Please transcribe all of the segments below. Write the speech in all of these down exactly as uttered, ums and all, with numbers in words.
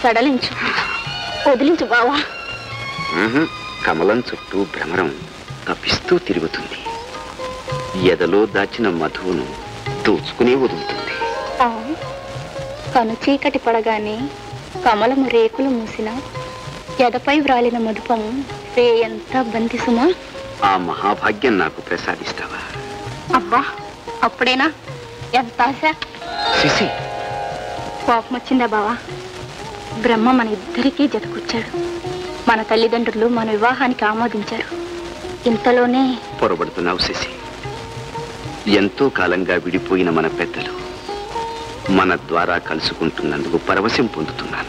సడలించు, వదిలించు బావా. కమలం చుట్టూ భ్రమరం తప్పిస్తూ తిరుగుతుంది. ఎదలో దాచిన మధువును దోచుకునే వదులుతుంది. కను చీకటి పడగానే కమలము రేకులు మూసిన ఎదపై వ్రాలిన మధుపము రే ఎంత బంతిసుమా. ఆ మహాభాగ్యం నాకు ప్రసాదిస్తావా? అబ్బా, అప్పుడేనా? ఎంత ఆశ. శిశి, కోపం వచ్చిందా బావా? బ్రహ్మ మన ఇద్దరికీ జతకూర్చాడు. మన తల్లిదండ్రులు మన వివాహానికి ఆమోదించారు. ఇంతలోనే పొరబడుతున్నావు శశి. ఎంతో కాలంగా విడిపోయిన మన పెద్దలు మన ద్వారా కలుసుకుంటున్నందుకు పరవశం పొందుతున్నాను.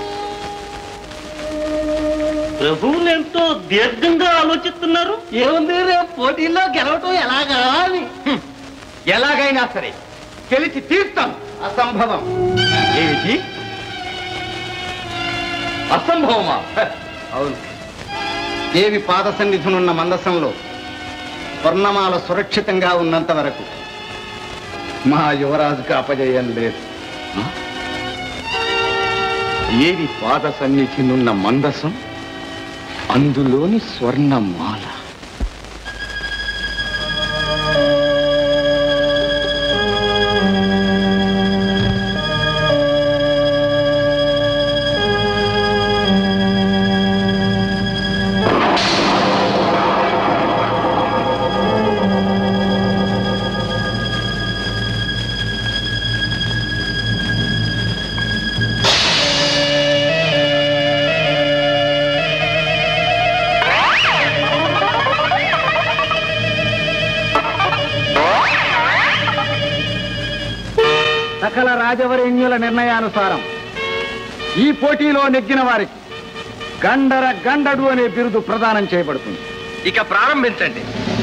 ప్రభువులు ఎంతో దీర్ఘంగా ఆలోచిస్తున్నారు. ఏముంది, రేపు పోటీల్లో గెలవటం ఎలాగా అని. ఎలాగైనా సరే గెలిచి తీర్తాం. అసంభవం. ఏమిటి అసంభవమా? అవును, దేవి పాద సన్నిధునున్న మందసంలో స్వర్ణమాల సురక్షితంగా ఉన్నంత వరకు మా యువరాజుకు అపజయం లేదు. ఏవి పాద సన్నిధినున్న మందసం, అందులోని స్వర్ణమాల. సకల రాజవరేణ్యుల నిర్ణయానుసారం ఈ పోటీలో నెగ్గిన వారికి గండర గండడు అనే బిరుదు ప్రదానం చేయబడుతుంది. ఇక ప్రారంభించండి.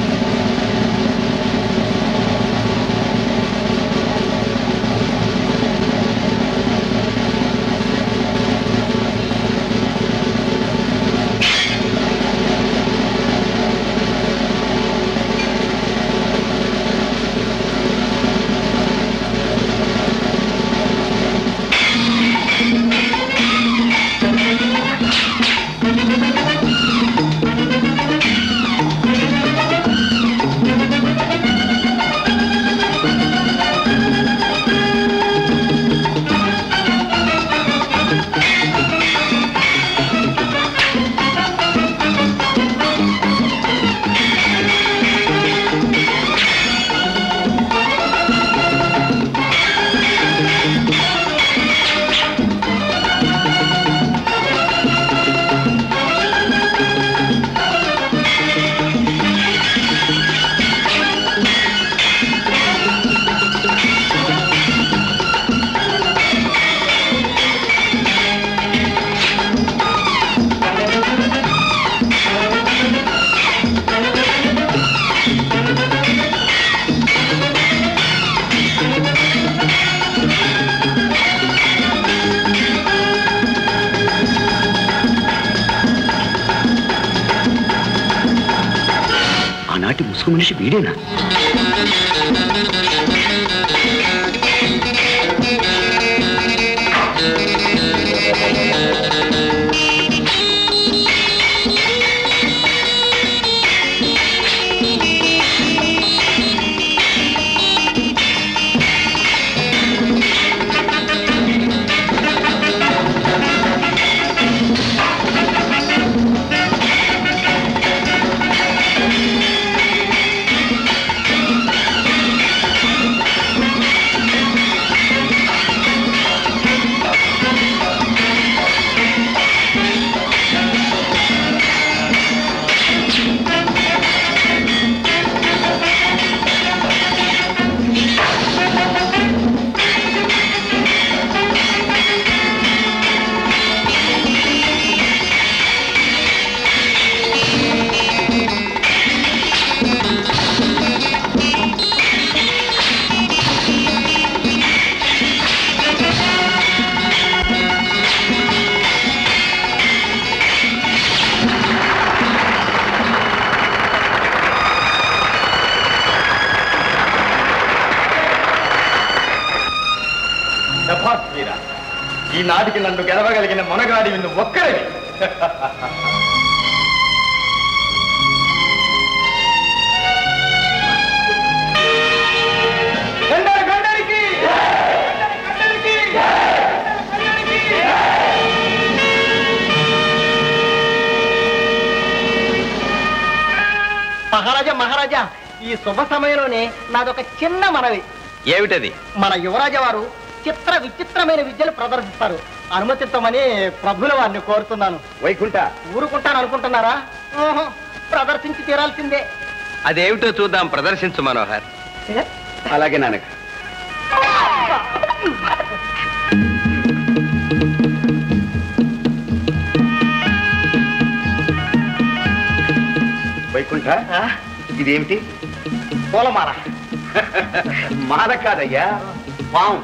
ఆనాటి ముసుగు మనిషి వీడేనా? ఈనాటికి నన్ను గెలవగలిగిన మొనగాడి నువ్వు ఒక్కరివి. మహారాజా మహారాజా ఈ శుభ సమయంలోనే నాదొక చిన్న మనవి. ఏమిటది? మన యువరాజా వారు చిత్ర విచిత్రమైన విద్యలు ప్రదర్శిస్తారు. అనుమతించమని ప్రభుల వారిని కోరుతున్నాను. వైకుంఠ ఊరుకుంటాను అనుకుంటున్నారా? ఓహో, ప్రదర్శించి తీరాల్సిందే. అదేమిటో చూద్దాం, ప్రదర్శించు మనోహర్. అలాగే నాన్నగారు. వైకుంఠ, ఇదేమిటి? పూలమాల. మాల కాదయ్యా, పాము.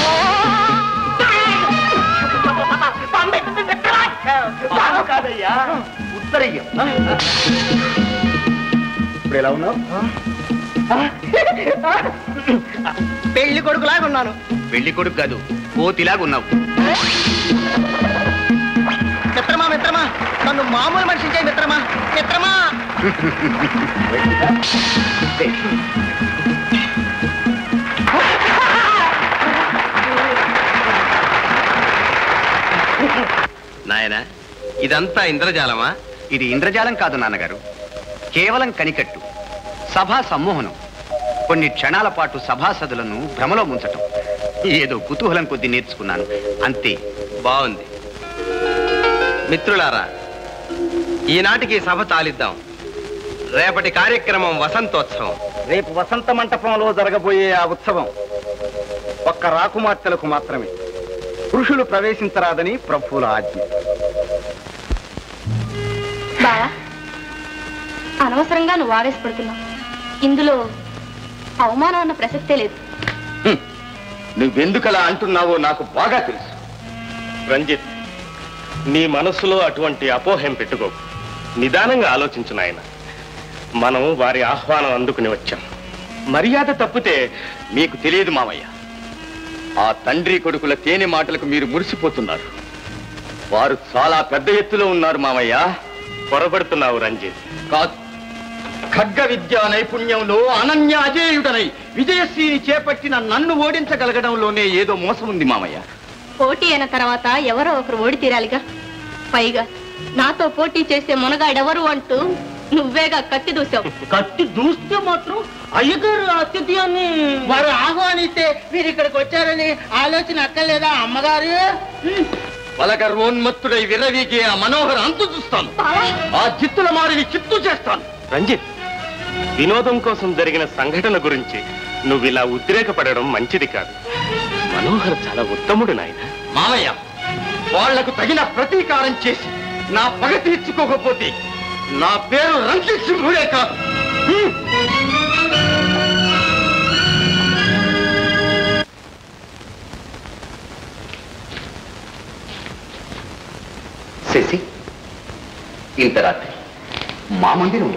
పాము కాదయ్యా, ఉత్తరయ్యం. ఇప్పుడు ఎలా ఉన్నావు? పెళ్లి కొడుకులాగా ఉన్నాను. పెళ్లి కొడుకు కాదు, కోతిలాగున్నావు. మిత్రమా మిత్రమా, నన్ను మామూలు మనిషి చేయి మిత్రమా. మిత్రమా నాయనా, ఇదంతా ఇంద్రజాలమా? ఇది ఇంద్రజాలం కాదు నాన్నగారు, కేవలం కనికట్టు. సభా సమ్మోహనం. కొన్ని క్షణాల పాటు సభాసదులను భ్రమలో ముంచటం. ఏదో కుతూహలం కొద్దీ నేర్చుకున్నాను, అంతే. బాగుంది. మిత్రులారా, ఈనాటికి సభ తాలిద్దాం. రేపటి కార్యక్రమం వసంతోత్సవం. రేపు వసంత మంటపంలో జరగబోయే ఆ ఉత్సవం ఒక్క రాకుమార్తెలకు మాత్రమే. పురుషులు ప్రవేశించరాదని ప్రభువుల ఆజ్ఞ. బావా, అనవసరంగా నువ్వు ఆవేశపడుతున్నావు. ఇందులో అవమానం అన్న ప్రసక్తే లేదు. నువ్వెందుకలా అంటున్నావో నాకు బాగా తెలుసు. రంజిత్, నీ మనస్సులో అటువంటి అపోహం పెట్టుకోకు. నిదానంగా ఆలోచించు నాయన. మనం వారి ఆహ్వానం అందుకుని వచ్చాం. మర్యాద తప్పితే మీకు తెలియదు మామయ్య. ఆ తండ్రి కొడుకుల తేనె మాటలకు మీరు మురిసిపోతున్నారు. వారు చాలా పెద్ద ఎత్తులో ఉన్నారు మామయ్య. పొరబడుతున్నావు రంజిత్. కాదు, ఖడ్గ విద్యా నైపుణ్యంలో అనన్య అజేయుడనై విజయశ్రీని చేపట్టిన నన్ను ఓడించగలగడంలోనే ఏదో మోసం ఉంది మామయ్య. పోటీ అయిన తర్వాత ఎవరో ఒకరు ఓడి తీరాలిగా. పైగా నాతో పోటీ చేసే మునగాడెవరు అంటూ నువ్వేగా కత్తి దూసావు. కత్తి దూస్తే మాత్రం అయ్యగారు అతిథ్యాన్ని వారు ఆహ్వానిస్తే మీరు ఇక్కడికి వచ్చారని ఆలోచన అక్కర్లేదా అమ్మగారు? బలగర్వోన్మత్తుడై విర్రవీగే ఆ మనోహర అంతు చూస్తాను. ఆ జిత్తుల మారిని చిత్తు చేస్తాను. రంజిత్, వినోదం కోసం జరిగిన సంఘటన గురించి నువ్వు ఇలా ఉద్రేకపడడం మంచిది కాదు. మనోహర్ చాలా ఉత్తముడు నాయన. మామయ్య, వాళ్లకు తగిన ప్రతీకారం చేసి నా పగ తీర్చుకోకపోతే నా పేరు రంజిత్ సింహుడే కాదు. శశి, ఇంత రాత్రి మా మందిరంలో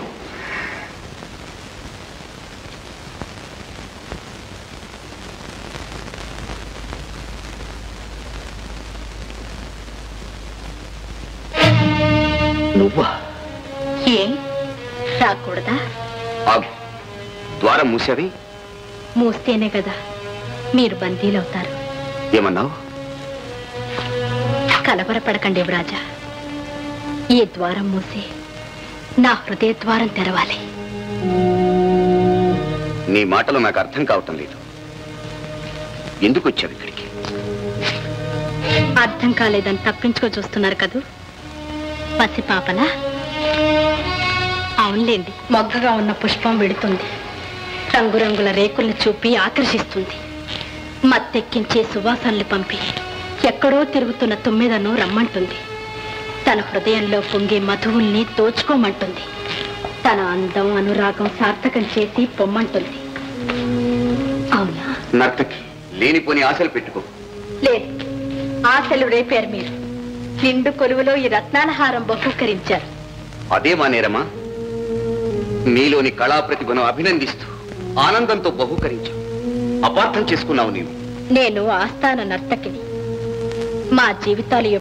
నువ్వా? ఏం రాకూడదా? ఆగు, ద్వారం మూసావి. మూస్తేనే కదా మీరు బందీలవుతారు. ఏమన్నావు? కలవరపడకండి యువరాజా. ఈ ద్వారం మూసి నా హృదయ ద్వారం తెరవాలి. నీ మాటలు నాకు అర్థం కావటం లేదు. ఎందుకు వచ్చావు ఇక్కడికి? అర్థం కాలేదని తప్పించుకో చూస్తున్నారు కదూ. పసిపాపలా? అవునులేండి, మొగ్గగా ఉన్న పుష్పం విడుతుంది, రంగురంగుల రేకుల్ని చూపి ఆకర్షిస్తుంది, మత్తెక్కించే సువాసనలు పంపి ఎక్కడో తిరుగుతున్న తుమ్మెదను రమ్మంటుంది, తన హృదయంలో పొంగే మధువుల్ని దోచుకోమంటుంది, తన అందం అనురాగం సార్థకం చేసి పొమ్మంటుంది. అవునా? నర్తకి లేనిపోని ఆశలు పెట్టుకో. లేదు, ఆశలు రేపారు మీరు. నిండు కొలువులో ఈ రత్నాల హారం బహూకరించారు. అదే మానేరమా? నీలోని కళా ప్రతిభను అభినందిస్తూ ఆనందంతో బహూకరించావు. అపార్థం చేసుకున్నావు నీవు. నేను ఆస్థాన నర్తకిని. మా జీవితాలు